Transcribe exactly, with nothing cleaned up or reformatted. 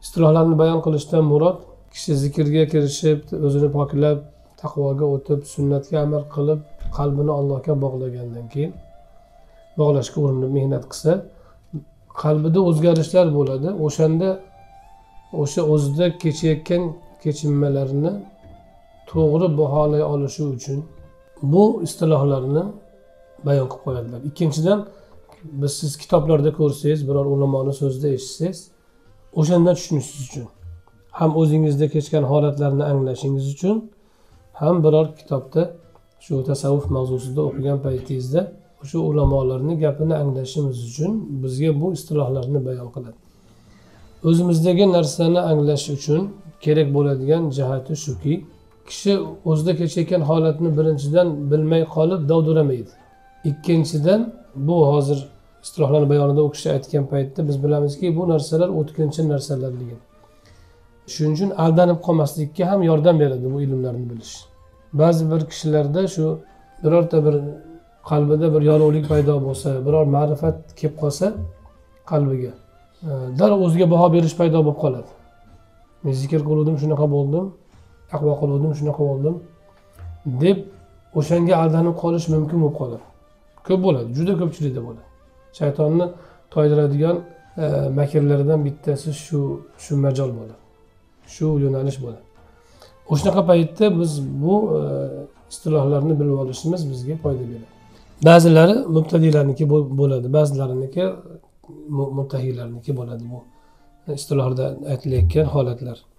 istilohlarni bayon qilishdan murod kishi zikrga kirishib, o'zini poklab, taqvoga o'tib, sunnatga amal qilib, qalbini Allohga bog'lagandan keyin bog'lashga urinib mehnat qilsa, qalbida o'zgarishlar bo'ladi. O'shanda o'sha o'zida kechayotgan kechinmalarni to'g'ri baholay olishi uchun bu istilohlarni bayon qilib qo'yadilar. Ikkinchidan, biz siz kitoblarda ko'rsangiz, biror ulamoni so'zida eshitsangiz, o'shandan tushunishingiz uchun, ham o'zingizda kechgan holatlarni anglashingiz uchun, ham biror kitobda shu tasavvuf mavzusida o'qigan paytingizda o'sha ulamolarning gapini anglashimiz uchun bizga bu istilohlarni bayon qiladi. O'zimizdagi narsani anglash uchun kerak bo'ladigan jihati shuki, kishi o'zida kechayotgan holatni birinchidan bilmay qolib dovdiramaydi. Ikkinchidan, bu hozir istilohlarni bayonida u kishi aytgan paytda biz bilamizki, bu narsalar o'tkinchi narsalarligini. Shuning uchun aldanib qolmaslikka ham yordam beradi bu ilmlarni bilish. Ba'zi bir kishilarda shu birorta bir qalbida bir yorug'lik paydo bo'lsa, biror ma'rifat kelib qolsa qalbiga, darrov o'ziga baho berish paydo bo'lib qoladi. Men zikr qildim, shunaqa bo'ldim, taqvo qildim, shunaqa bo'ldim deb o'shanga aldanib qolish mumkin bo'lib qoladi. Ko'p bo'ladi, juda ko'pchilikda bo'ladi. Shaytonni toydiradigan e, makrlaridan bittasi shu shu majol bo'ladi. Shu yo'nalish bo'ladi. O'shanaqa paytda biz bu e, istilohlarni bilib olishimiz bizga foyda beradi. Ba'zilari mubtadilarniki bo'ladi, ba'zilariniki muttahiylarniki bo'ladi bu istilohlarda aytilayotgan holatlar.